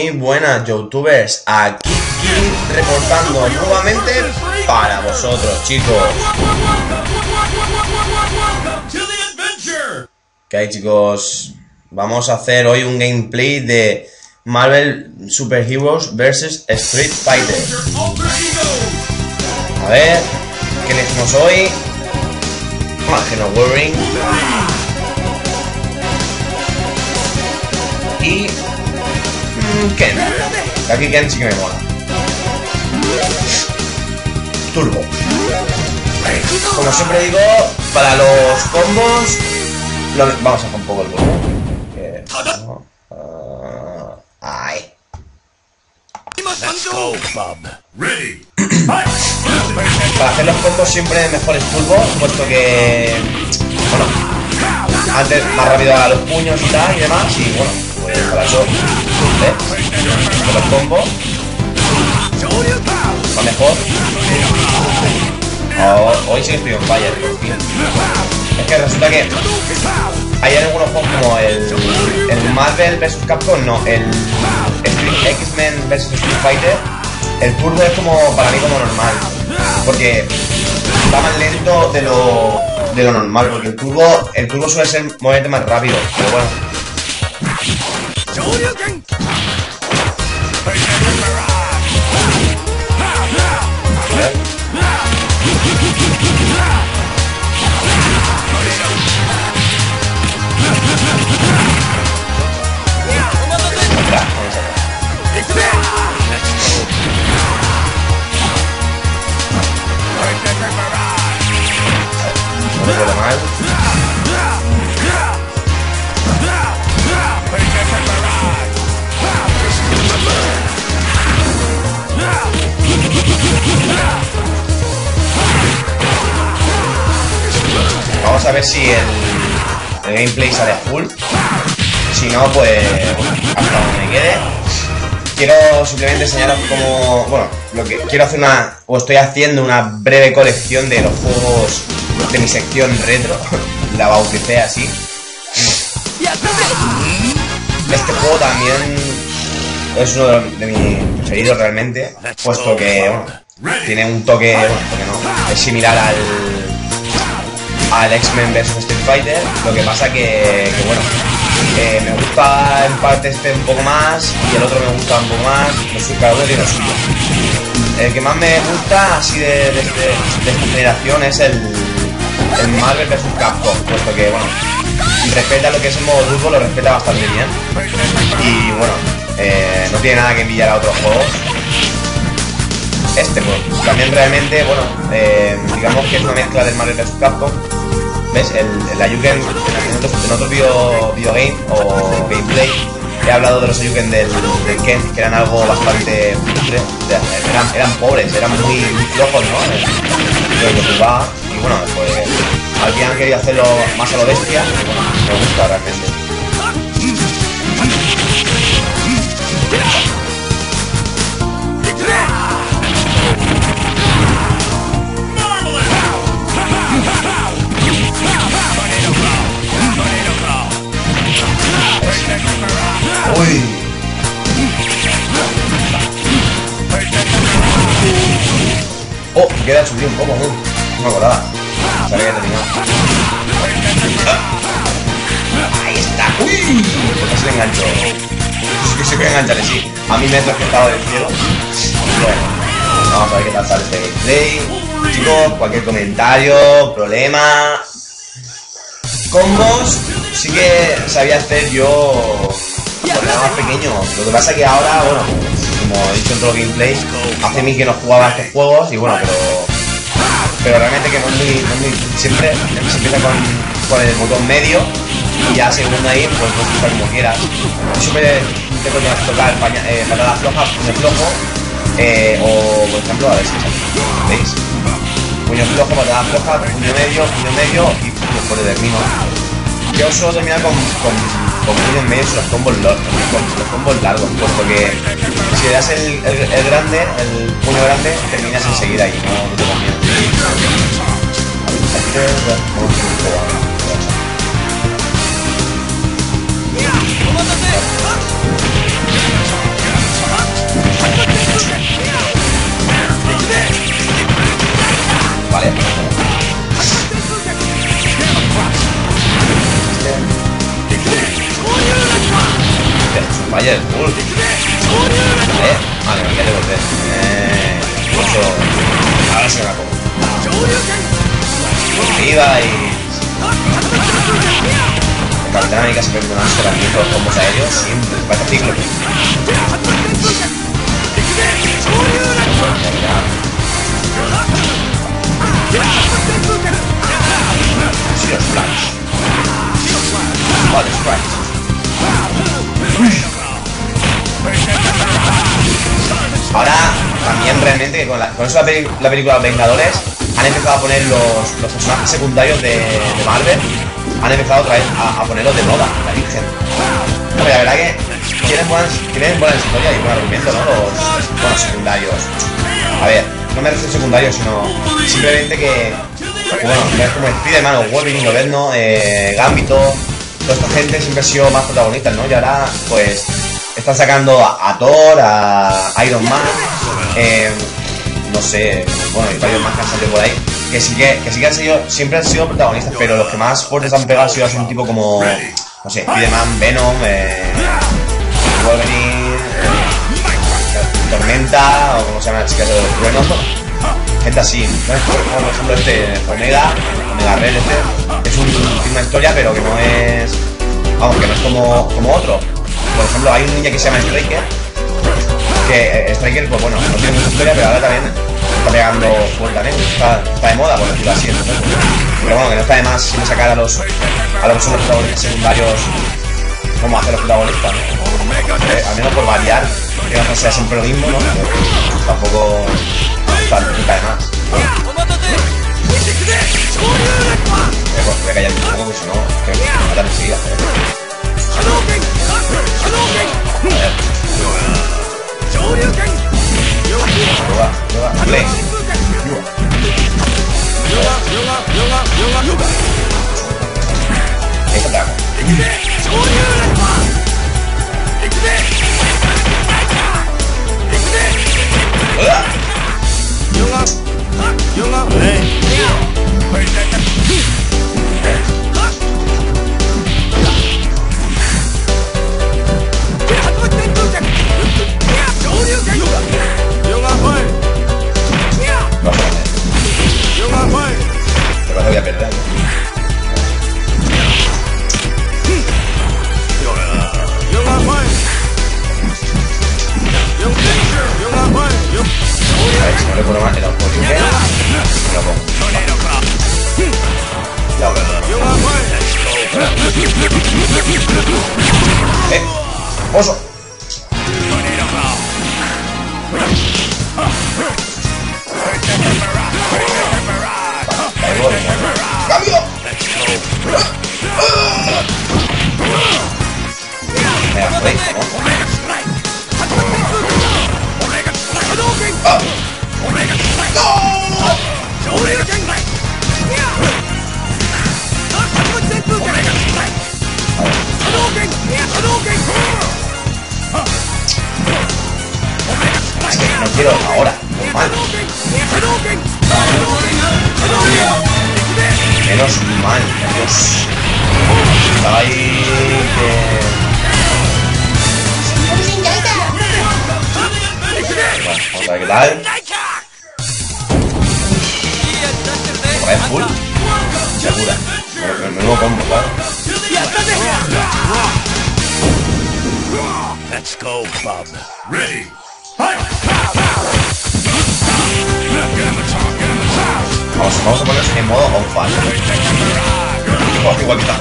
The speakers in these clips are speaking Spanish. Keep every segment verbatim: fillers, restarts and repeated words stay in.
Muy buenas, youtubers. Aquí Kid reportando nuevamente para vosotros, chicos. ¿Qué hay, chicos? Vamos a hacer hoy un gameplay de Marvel Super Heroes versus Street Fighter. A ver, ¿qué elegimos hoy? Imagino Wolverine. Y mmm, Ken. Aquí Ken sí que me mola. Turbo. Como siempre digo, para los combos lo, vamos a hacer un poco el volumen. Que, no, uh, ay. Para hacer los combos siempre mejor es turbo, puesto que, bueno, antes más rápido a los puños y tal y demás, y bueno, pues para eso, ¿ves? Con los combos va mejor. Oh, hoy sí que estoy en fire, por fin. Es que resulta que hay algunos juegos como el, el Marvel versus Capcom, no, el X-Men versus Street Fighter. El turbo es como, para mí, como normal, porque va más lento de lo, de lo normal, porque el turbo, el turbo suele ser moverte más rápido, pero bueno. No me mal. Vamos a ver si el, el gameplay sale a full. Si no, pues hasta donde me quede. Quiero simplemente enseñaros cómo, bueno, lo que quiero hacer una, o estoy haciendo una breve colección de los juegos de mi sección retro. La bauticé así. Este juego también es uno de mis preferidos realmente, puesto que, bueno, tiene un toque, bueno, toque no, es similar al al X-Men versus Street Fighter. Lo que pasa que, que bueno, eh, me gusta en parte este un poco más y el otro me gusta un poco más. No sé, cada uno tiene lo suyo. El que más me gusta así de, de, de, de esta generación es el, el Marvel versus Capcom, puesto que, bueno, respeta lo que es el modo turbo, lo respeta bastante bien. Y bueno, eh, no tiene nada que envidiar a otros juegos. Este, pues, también realmente, bueno, eh, digamos que es una mezcla del Marvel versus Capcom. ¿Ves? El, el Ayuken, en otro, en otro video, video game o gameplay, he hablado de los Ayuken del, del Ken, que eran algo bastante frustre. Eran, eran pobres, eran muy, muy flojos, ¿no? Lo que jugaba. Y bueno, pues al final han querido hacerlo más a lo bestia. Y bueno, me gusta realmente. Uy. Oh, queda subir un poco, ¿no? No me acordaba. Sabía que terminaba. Ahí está. Uy. Casi le engancho. Sí que se puede engancharle, sí. A mí me he transportado del cielo. Bueno, vamos a ver qué tal sale este gameplay. Chicos, cualquier comentario, problema, combos, sí que sabía hacer yo cuando era más pequeño. Lo que pasa es que ahora, bueno, como he dicho en todos los gameplays, hace mil que no jugaba a estos juegos y bueno, pero pero realmente que no es muy, no es muy siempre se empieza con, con el botón medio y ya según ahí pues puedes usar como quieras. Yo siempre tengo que tocar eh, patada floja, puño flojo, eh, o por ejemplo, a ver si ¿veis? Puño flojo, patada floja, puño medio, puño medio y puño por el termino. Yo suelo terminar con, con, con puños medios y los combos, los, los combos largos, puesto que si le das el, el, el grande, el puño grande, terminas enseguida ahí, no, no te conviene. Fire Bull. ¿Eh? Vale, me quiere volver. Eh. Eso. Ahora se me la como. Arriba y. El Capitán América se pierde más que aquí los combos aéreos siempre. Parece ciclo. Zero Splash. Vale, Splash. Ahora, también realmente, con, la, con eso la, peli, la película Vengadores, han empezado a poner los, los personajes secundarios de, de Marvel, han empezado otra vez a, a ponerlos de moda, la Virgen. Hombre, la verdad que tienen buenas, tienen buenas historias y buen argumento, ¿no? Los, bueno, secundarios. A ver, no me refiero a secundarios, sino simplemente que, bueno, es como Spider-Man o Wolverine, Lobezno, eh, Gambito, toda esta gente siempre ha sido más protagonistas, ¿no? Y ahora, pues, están sacando a, a Thor, a Iron Man, eh, no sé, bueno, hay varios más que han salido por ahí, que sí que, que sí que han sido, siempre han sido protagonistas, pero los que más fuertes han pegado han sido así un tipo como, no sé, Spider-Man, Venom, eh, Wolverine, eh, Tormenta, o como se llama la chica de los truenos, gente así, ¿no? Como por ejemplo este Omega, Omega Red, este, es un, una historia, pero que no es, vamos, que no es como, como otro. Por ejemplo, hay un ninja que se llama Striker, que eh, Striker, pues bueno, no tiene mucha historia, pero ahora también está pegando fuertemente, está, está de moda, por decirlo así, entonces, pero bueno, que no está de más siempre sacar a los a los que son los protagonistas secundarios como hacer los protagonistas, ¿no? Eh, al menos por variar, que no sea siempre lo mismo, ¿no? Pero tampoco está nunca de más. Eh, pues, voy a callar un poco, porque si no, que me matan enseguida, ¿eh? Yoga, yoga, play. Esta ataca. Voy a perder. A ver, si no le pongo más el auto que me lo pongo. Ya, eh, oso. ¡Cambio! Me la fue, ¿no? ¡Ah! Es que no quiero ahora, normal. Menos mal, Dios. Estaba ahí que... Bueno, vamos a ver qué tal. Por ahí full. Segura. El nuevo combo, claro. Let's go, Bob. Ready. Vamos, vamos a ponernos en modo on fire. Oh, igual que está.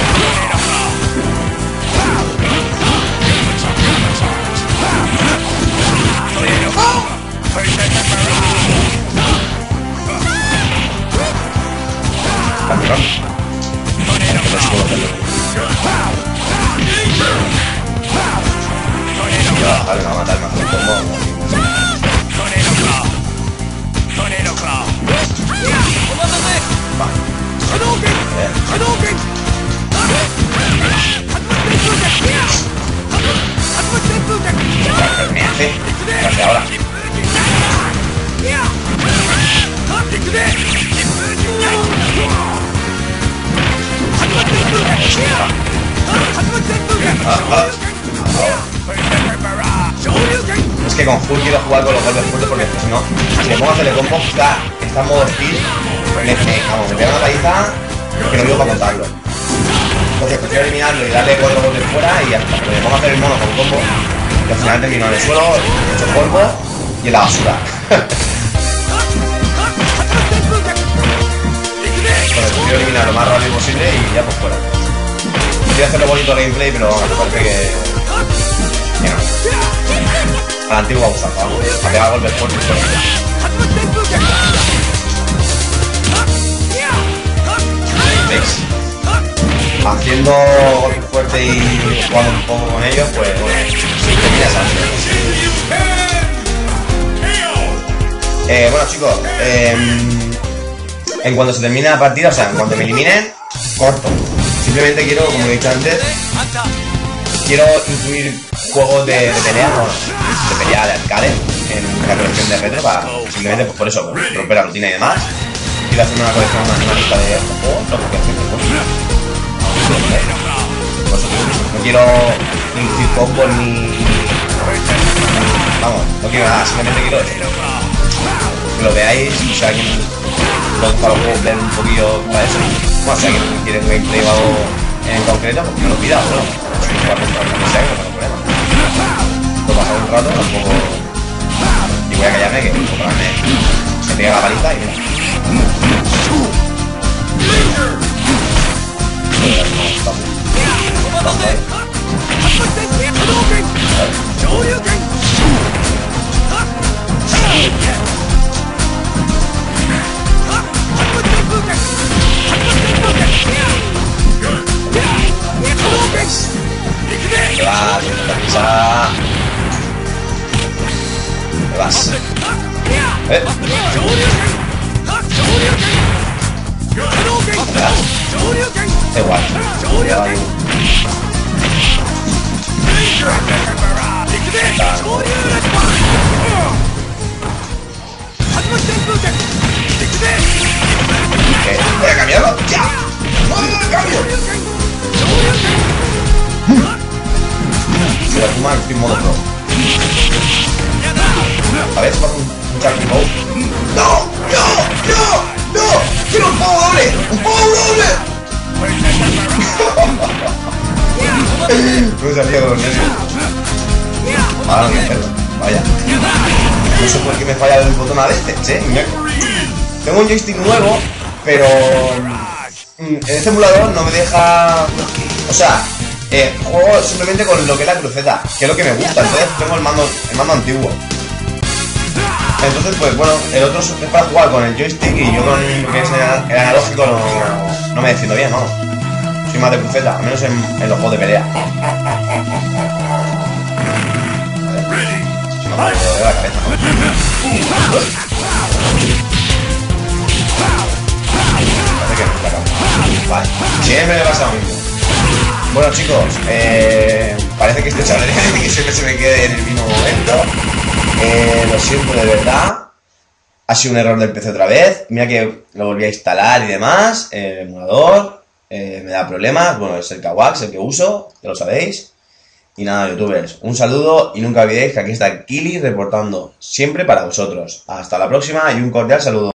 Campeón. No sé cómo hacerlo. Ya, vale, me va a matar más el combo. Me hace, me hace ahora. Ah, ah, ah. que con Hulk quiero jugar con los golpes fuertes porque si no, si le pongo a hacerle combo, está, está en modo speed, me, me, vamos, me pega una paliza que no digo para contarlo. Entonces prefiero eliminarlo y darle cuatro golpes fuera y hasta que le pongo a hacer el mono con combo y al final termino en el suelo, hecho polvo y en la basura. Entonces prefiero eliminar lo más rápido posible y ya pues fuera. Quiero hacerlo bonito el gameplay, pero me parece que... que no. A la antigua usa, vamos, a pegar golpes fuertes fuera. ¿Veis? Haciendo golpes fuertes y jugando un poco con ellos, pues bueno, termina esa. Eh, bueno chicos, eh, en cuanto se termine la partida, o sea, en cuanto me eliminen, corto. Simplemente quiero, como he dicho antes, quiero incluir juegos de, de pelea, bueno, de pelea de arcade en la colección de retro para simplemente pues por eso, pues, romper la rutina y demás. Quiero hacer una colección, una, una lista de estos juegos, no porque hacer por eso no quiero incluir combos ni, ni. Vamos, no quiero nada, simplemente quiero eso. Que lo veáis, si alguien lo para luego ver un poquillo para eso. Bueno, si alguien quiere un gameplay o algo en concreto, pues me lo pida, ¿no? Si no va a comprar lo que sea, que no tengo problema. Puedo pasar un rato, tampoco. Y voy a callarme que comprarme. Se pega la paliza y mira. Te vas, te vas. ¿Eh? Da igual. Eh, voy a cambiarlo. ¡Ya! ¡No, cambio! Se la fuma en modo pro. A ver si pasa un, un charging bow. ¡No! ¡No! ¡No! ¡No! ¡Quiero un power doble! ¡Un power doble! No me salía de los nervios. Ahora no quiero hacerlo. Vaya. No sé por qué me falla el botón a veces, ¿eh? Mira. Tengo un joystick nuevo, pero en este emulador no me deja. O sea, eh, juego simplemente con lo que es la cruceta, que es lo que me gusta. Entonces tengo el mando, el mando antiguo. Entonces, pues bueno, el otro es para jugar con el joystick y yo con lo que es el, el analógico no, no me defiendo bien, vamos. Soy más de cruceta, al menos en, en los juegos de pelea. Se me ha de la cabeza, ¿no? Parece que no está acá. Vale, siempre me pasa lo mismo. Bueno chicos, eh, parece que este chaval que siempre se me quede en el mismo momento. Eh, lo siento de verdad. Ha sido un error del P C otra vez. Mira que lo volví a instalar y demás. El emulador eh, me da problemas. Bueno, es el Kawax el que uso, ya lo sabéis. Y nada, youtubers, un saludo y nunca olvidéis que aquí está Kili reportando siempre para vosotros. Hasta la próxima y un cordial saludo.